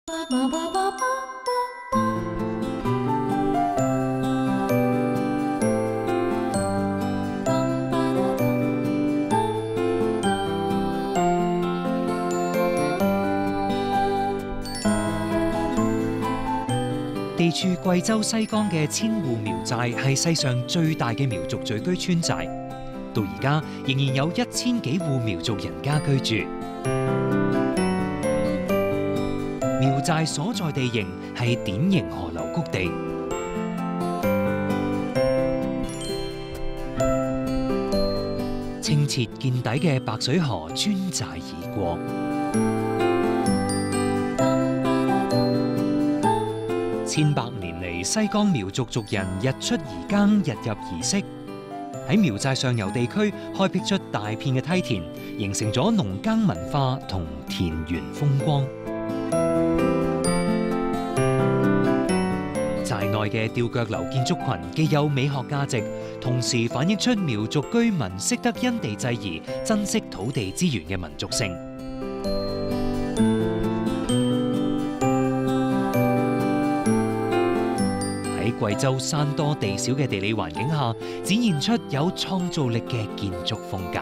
地處貴州西江嘅千戶苗寨係世上最大嘅苗族聚居村寨，到而家仍然有1000幾戶苗族人家居住。苗寨所在地形係典型河流谷地，清澈見底嘅白水河穿寨而過。千百年嚟，西江苗族族人日出而耕，日入而息。喺苗寨上游地區開闢出大片嘅梯田，形成咗農耕文化同田園風光。寨內嘅吊腳樓建築群既有美學價值，同時反映出苗族居民識得因地制宜、珍惜土地資源嘅民族性。喺貴州山多地少嘅地理環境下，展現出有創造力嘅建築風格。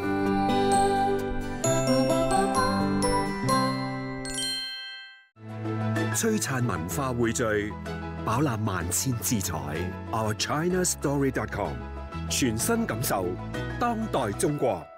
璀璨文化匯聚，飽覽萬千姿彩。OurChinaStory.com 全新感受當代中國。